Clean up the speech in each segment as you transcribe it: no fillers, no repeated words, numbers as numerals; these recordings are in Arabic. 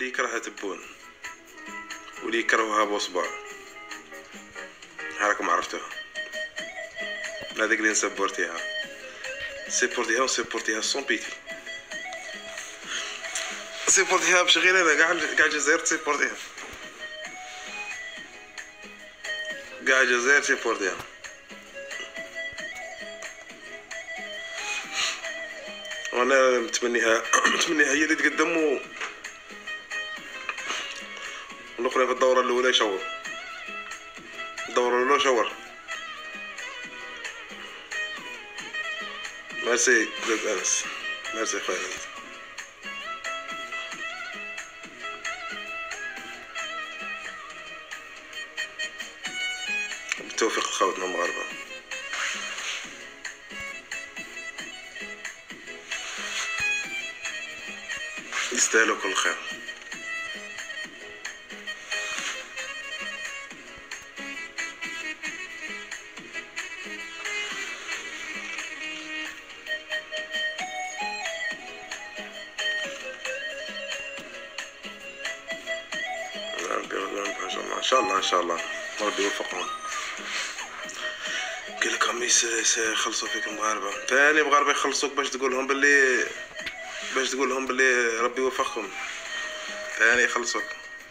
اللي يكرهها تبون واللي يكرهها بوصبع. راكم عرفتوها، هذيك اللي نسبورتيها ونسبورتيها سون بيتي. سيبورتيها باش غير انا كاع الجزائر تسيبورتيها، كاع الجزائر تسيبورتيها. وانا متمنيها هي اللي تقدم والاخرين في الدورة الاولى يشور. الدورة الاولى شور. ميرسي زاد انس، ميرسي خويا. بالتوفيق لخوتنا المغاربة. يستاهلوا كل خير. ان شاء الله ربي يوفقهم. قال لك امي سيخلصوا فيك المغاربه، ثاني مغاربه يخلصوك باش تقول لهم باللي ربي يوفقهم، ثاني يخلصوك.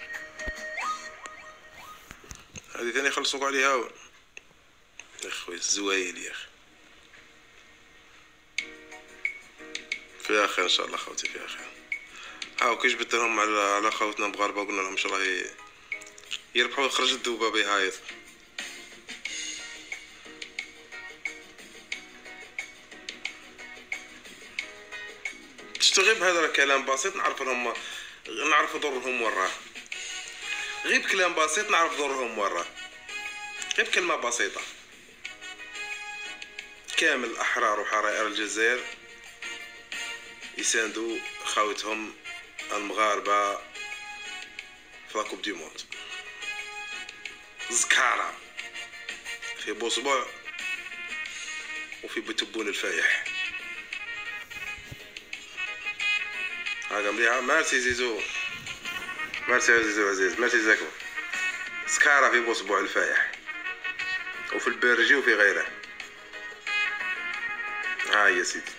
هذه ثاني يخلصوك عليها يا خويا. الزوايل يا اخي فيها خير ان شاء الله. خوتي فيها خير. هاو كي جبت لهم على خوتنا مغاربه قلنا لهم ان شاء الله يربحوا يخرج الذوبه بيهايط. شتو غير بهذا الكلام بسيط نعرف ضرهم وراه. غير بكلام بسيط نعرف ضرهم وراه، غير بكلمه بسيطه. كامل احرار وحرائر الجزائر يساندوا خاوتهم المغاربه في لاكوب دي موند. زكارة في بوصبع وفي بتبون الفايح. هاكا مليحة. ميرسي زيزو، ميرسي يا زيزو عزيز، ميرسي زاكو. زكارة في بوصبع الفايح وفي البرجي وفي غيره. هاي يا سيدي.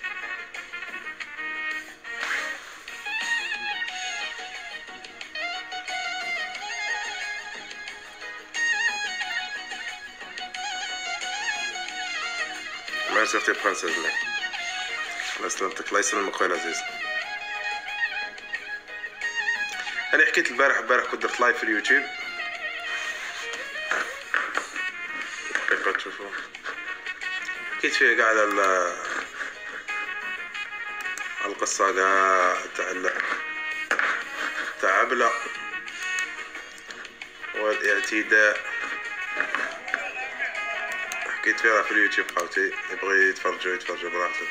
ميرسي اختي برانسيز مي، الله يسلمك. الله يسلمك خويا العزيز. انا حكيت البارح كنت درت لايف في اليوتيوب. دقيقة تشوفوا حكيت فيه قاع على القصة قاع تاع عبلة والاعتداء. حكيت فيها في اليوتيوب. خاوتي يبغي يتفرجوا براحتهم.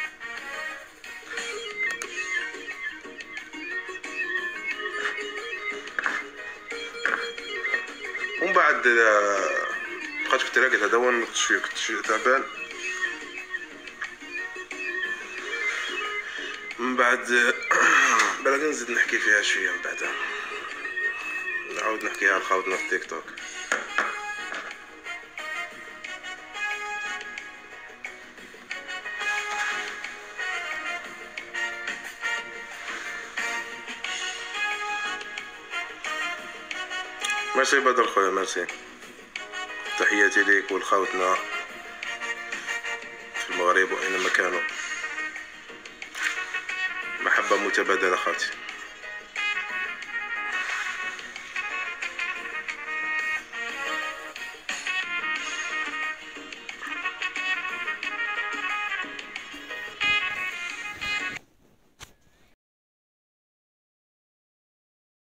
ومن بعد بقيت في الطريق هذا وين كنت شويه تعبان. من بعد بلا نزيد نحكي فيها شويه. من بعد نعاود نحكيها لخاوتنا في تيك توك. ميرسي بدر خويا، ميرسي. تحياتي ليك ولخوتنا في المغرب واينما كانوا. محبة متبادلة خاوتي.